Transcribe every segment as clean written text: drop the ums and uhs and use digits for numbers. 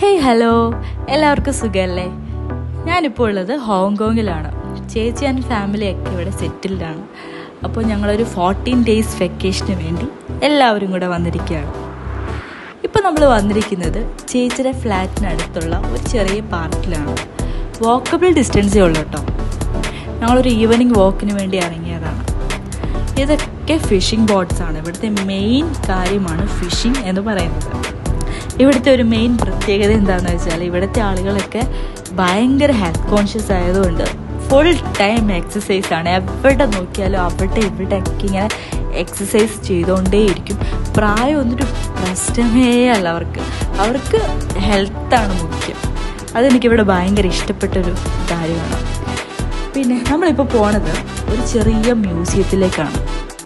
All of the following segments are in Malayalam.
ഹേയ് ഹലോ, എല്ലാവർക്കും സുഖമല്ലേ? ഞാനിപ്പോൾ ഉള്ളത് ഹോങ്കോങ്ങിലാണ്. ചേച്ചി ആൻഡ് ഫാമിലിയൊക്കെ ഇവിടെ സെറ്റിൽഡാണ്. അപ്പോൾ ഞങ്ങളൊരു 14 days വെക്കേഷന് വേണ്ടി എല്ലാവരും കൂടെ വന്നിരിക്കുകയാണ്. ഇപ്പോൾ നമ്മൾ വന്നിരിക്കുന്നത് ചേച്ചിയുടെ ഫ്ലാറ്റിനടുത്തുള്ള ഒരു ചെറിയ പാർക്കിലാണ്. വാക്കബിൾ ഡിസ്റ്റൻസേ ഉള്ളൂ കേട്ടോ. ഞങ്ങളൊരു ഈവനിങ് വാക്കിന് വേണ്ടി ഇറങ്ങിയതാണ്. ഇതൊക്കെ ഫിഷിംഗ് ബോട്ട്സാണ്. ഇവിടുത്തെ മെയിൻ കാര്യമാണ് ഫിഷിംഗ് എന്ന് പറയുന്നത്. ഇവിടുത്തെ ഒരു മെയിൻ പ്രത്യേകത എന്താണെന്ന് വെച്ചാൽ ഇവിടുത്തെ ആളുകളൊക്കെ ഭയങ്കര ഹെൽത്ത് കോൺഷ്യസ് ആയതുകൊണ്ട് ഫുൾ ടൈം എക്സസൈസാണ്. എവിടെ നോക്കിയാലും അവിടെ ഇവിടെയൊക്കെ ഇങ്ങനെ എക്സസൈസ് ചെയ്തുകൊണ്ടേയിരിക്കും. പ്രായം ഒന്നൊരു പ്രശ്നമേ അല്ല അവർക്ക് ഹെൽത്താണ് മുഖ്യം. അതെനിക്കിവിടെ ഭയങ്കര ഇഷ്ടപ്പെട്ടൊരു കാര്യമാണ്. പിന്നെ നമ്മളിപ്പോൾ പോണത് ഒരു ചെറിയ മ്യൂസിയത്തിലേക്കാണ്.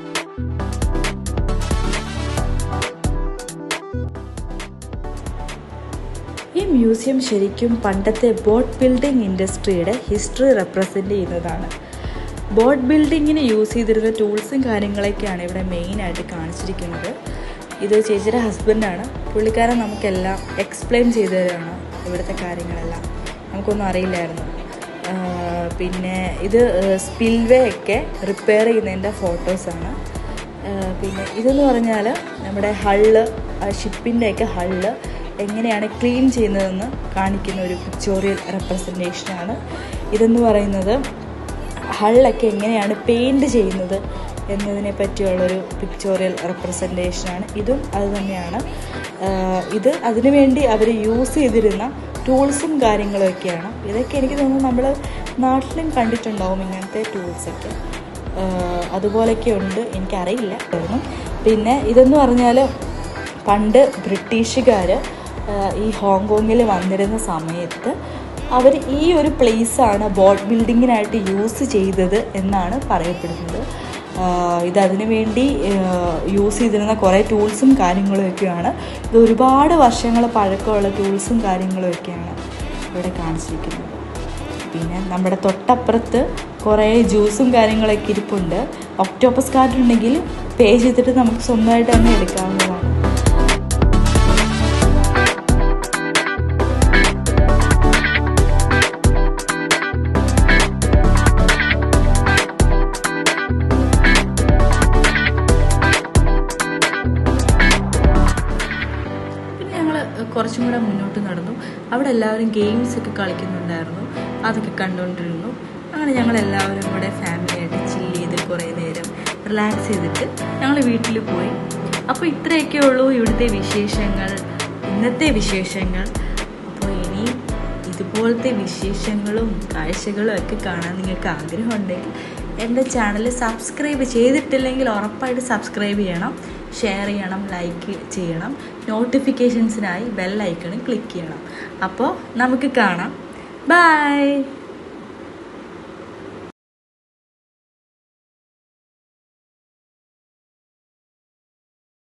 ഈ മ്യൂസിയം ശരിക്കും പണ്ടത്തെ ബോട്ട് ബിൽഡിംഗ് ഇൻഡസ്ട്രിയുടെ ഹിസ്റ്ററി റെപ്രസെൻ്റ് ചെയ്യുന്നതാണ്. ബോട്ട് ബിൽഡിങ്ങിന് യൂസ് ചെയ്തിരുന്ന ടൂൾസും കാര്യങ്ങളൊക്കെയാണ് ഇവിടെ മെയിനായിട്ട് കാണിച്ചിരിക്കുന്നത്. ഇത് ചേച്ചിയുടെ ഹസ്ബൻഡാണ്. പുള്ളിക്കാരൻ നമുക്കെല്ലാം എക്സ്പ്ലെയിൻ ചെയ്തു തരാണ് ഇവിടുത്തെ കാര്യങ്ങളെല്ലാം. നമുക്കൊന്നും അറിയില്ലായിരുന്നു. പിന്നെ ഇത് സ്പിൽവേ ഒക്കെ റിപ്പയർ ചെയ്യുന്നതിൻ്റെ ഫോട്ടോസാണ്. പിന്നെ ഇതെന്ന് പറഞ്ഞാൽ നമ്മുടെ ഹള്ള്, ഷിപ്പിൻ്റെയൊക്കെ ഹള്ള് എങ്ങനെയാണ് ക്ലീൻ ചെയ്യുന്നതെന്ന് കാണിക്കുന്ന ഒരു പിക്ചോറിയൽ റെപ്രസെൻറ്റേഷനാണ്. ഇതെന്ന് പറയുന്നത് ഹള്ളൊക്കെ എങ്ങനെയാണ് പെയിൻറ് ചെയ്യുന്നത് എന്നതിനെ പറ്റിയുള്ളൊരു പിക്ചോറിയൽ റെപ്രസെൻറ്റേഷനാണ്. ഇതും അത് തന്നെയാണ്. ഇത് അതിനുവേണ്ടി അവർ യൂസ് ചെയ്തിരുന്ന ടൂൾസും കാര്യങ്ങളൊക്കെയാണ്. ഇതൊക്കെ എനിക്ക് തോന്നുന്നു നമ്മൾ നാട്ടിലും കണ്ടിട്ടുണ്ടാവും ഇങ്ങനത്തെ ടൂൾസൊക്കെ. അതുപോലെയൊക്കെ ഉണ്ട്, എനിക്കറിയില്ല. പിന്നെ ഇതെന്ന് പറഞ്ഞാൽ പണ്ട് ബ്രിട്ടീഷുകാർ ഈ ഹോങ്കോങ്ങിൽ വന്നിരുന്ന സമയത്ത് അവർ ഈ ഒരു പ്ലേസാണ് ബോട്ട് ബിൽഡിങ്ങിനായിട്ട് യൂസ് ചെയ്തത് എന്നാണ് പറയപ്പെടുന്നത്. ഇതതിനു വേണ്ടി യൂസ് ചെയ്തിരുന്ന കുറേ ടൂൾസും കാര്യങ്ങളുമൊക്കെയാണ്. ഇത് ഒരുപാട് വർഷങ്ങൾ പഴക്കമുള്ള ടൂൾസും കാര്യങ്ങളുമൊക്കെയാണ് ഇവിടെ കാണിച്ചിരിക്കുന്നത്. പിന്നെ നമ്മുടെ തൊട്ടപ്പുറത്ത് കുറേ ജ്യൂസും കാര്യങ്ങളൊക്കെ ഇരിപ്പുണ്ട്. ഒക്ടോപ്പസ് കാർഡ് ഉണ്ടെങ്കിൽ പേ ചെയ്തിട്ട് നമുക്ക് സ്വന്തമായിട്ട് തന്നെ എടുക്കാവുന്നതാണ്. കുറച്ചും കൂടെ മുന്നോട്ട് നടന്നു. അവിടെ എല്ലാവരും ഗെയിംസൊക്കെ കളിക്കുന്നുണ്ടായിരുന്നു. അതൊക്കെ കണ്ടുകൊണ്ടിരുന്നു. അങ്ങനെ ഞങ്ങളെല്ലാവരും കൂടെ ഫാമിലിയായിട്ട് ചില്ല് ചെയ്ത് കുറേ നേരം റിലാക്സ് ചെയ്തിട്ട് ഞങ്ങൾ വീട്ടിൽ പോയി. അപ്പോൾ ഇത്രയൊക്കെ ഉള്ളൂ ഇവിടുത്തെ വിശേഷങ്ങൾ, ഇന്നത്തെ വിശേഷങ്ങൾ. അപ്പോൾ ഇനി ഇതുപോലത്തെ വിശേഷങ്ങളും കാഴ്ചകളും ഒക്കെ കാണാൻ നിങ്ങൾക്ക് ആഗ്രഹമുണ്ടെങ്കിൽ എൻ്റെ ചാനൽ സബ്സ്ക്രൈബ് ചെയ്തിട്ടില്ലെങ്കിൽ ഉറപ്പായിട്ട് സബ്സ്ക്രൈബ് ചെയ്യണം, ഷെയർ ചെയ്യണം, ലൈക്ക് ചെയ്യണം. നോട്ടിഫിക്കേഷൻസിനായി ബെൽ ഐക്കണിൽ ക്ലിക്ക് ചെയ്യണം. അപ്പോൾ നമുക്ക് കാണാം. ബൈ.